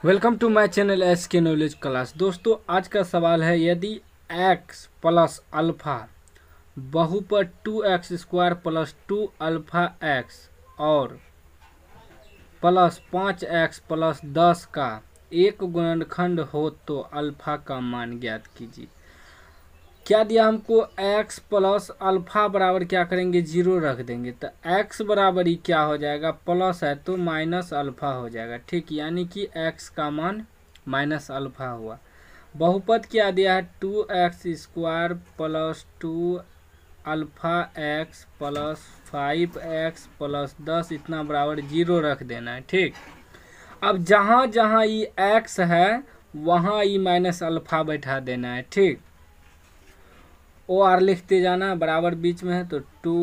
Welcome to my channel SK knowledge class. दोस्तों आज का सवाल है, यदि x प्लस अल्फ़ा बहुपद 2x² प्लस 2 अल्फ़ा x और प्लस 5x प्लस 10 का एक गुणनखंड हो तो अल्फ़ा का मान ज्ञात कीजिए। क्या दिया हमको, x प्लस अल्फ़ा बराबर क्या करेंगे, 0 रख देंगे। तो x बराबर ही क्या हो जाएगा, प्लस है तो माइनस अल्फ़ा हो जाएगा। ठीक, यानी कि x का मान माइनस अल्फ़ा हुआ। बहुपद क्या दिया है, 2x² plus 2 alpha x plus 5x plus 10 इतना बराबर 0 रख देना है। ठीक, अब जहाँ जहाँ ये x है वहाँ ये माइनस अल्फ़ा बैठा देना है। ठीक, OR लिखते जाना, बराबर बीच में है तो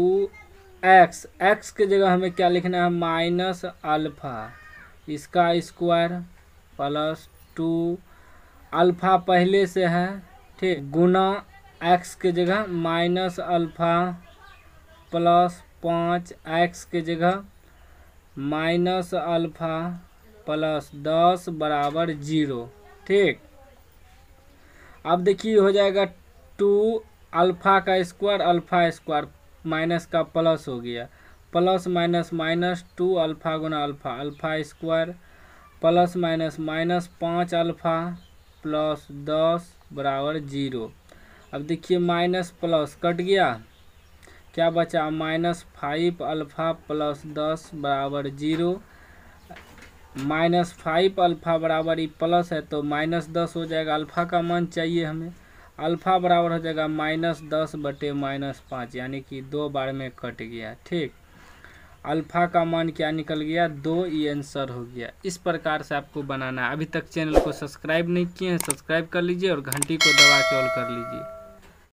2x के जगह हमें क्या लिखना है, माइनस अल्फ़ा इसका स्क्वायर प्लस 2 अल्फ़ा पहले से है। ठीक, गुना x के जगह माइनस अल्फ़ा प्लस 5x के जगह माइनस अल्फ़ा प्लस 10 बराबर 0। ठीक, अब देखिए हो जाएगा 2 अल्फ़ा का स्क्वायर अल्फ़ा स्क्वायर माइनस का प्लस हो गया, प्लस माइनस माइनस 2 अल्फ़ा गुना alpha alpha square plus minus minus 5 alpha plus 10 बराबर 0। अब देखिए माइनस प्लस कट गया, क्या बचा, माइनस 5 अल्फ़ा प्लस 10 बराबर 0। माइनस 5 अल्फ़ा बराबर ही प्लस है तो माइनस 10 हो जाएगा। अल्फ़ा का मान चाहिए हमें, अल्फ़ा बराबर हो जाएगा माइनस 10 बटे माइनस 5, यानी कि 2 बार में कट गया। ठीक, अल्फ़ा का मान क्या निकल गया, 2। ये आंसर हो गया। इस प्रकार से आपको बनाना है। अभी तक चैनल को सब्सक्राइब नहीं किए हैं, सब्सक्राइब कर लीजिए और घंटी को दबा के ऑल कर लीजिए।